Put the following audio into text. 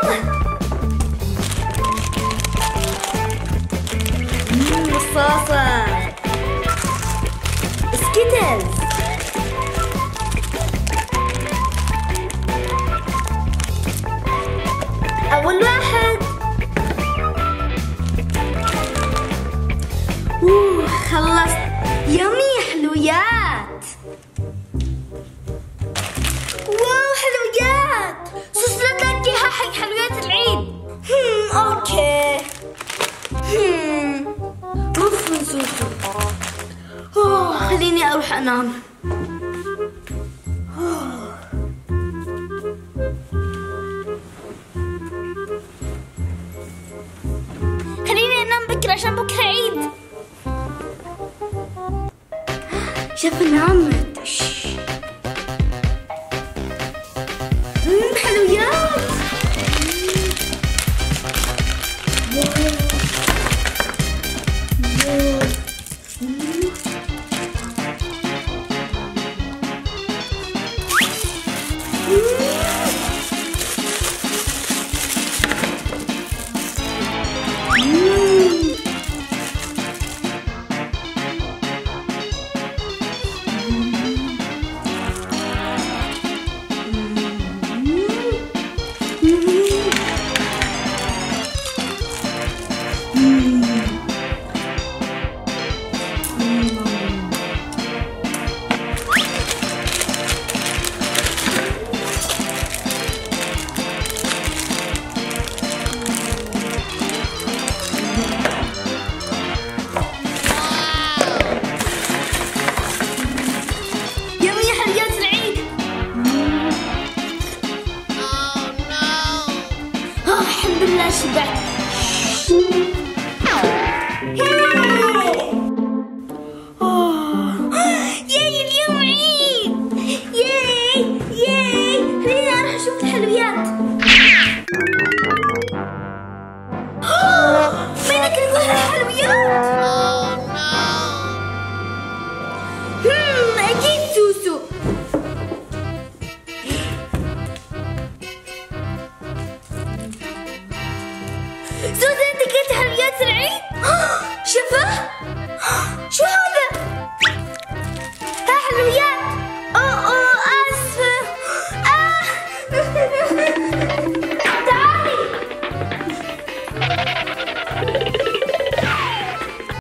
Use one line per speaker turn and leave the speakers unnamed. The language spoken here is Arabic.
مصاصة سكيتلز. أول واحد. خلصت. يمي حلويات. واو حلويات. سوسو لا تلاقيها حق حلويات العيد. اوكي. مفهوم سوسو. خليني اروح انام. خليني انام بكره عشان بكره عيد. شوف نامت. حلويات. الحمد لله شبعت. ياي اليوم عيد. ياي خليني اروح اشوف الحلويات.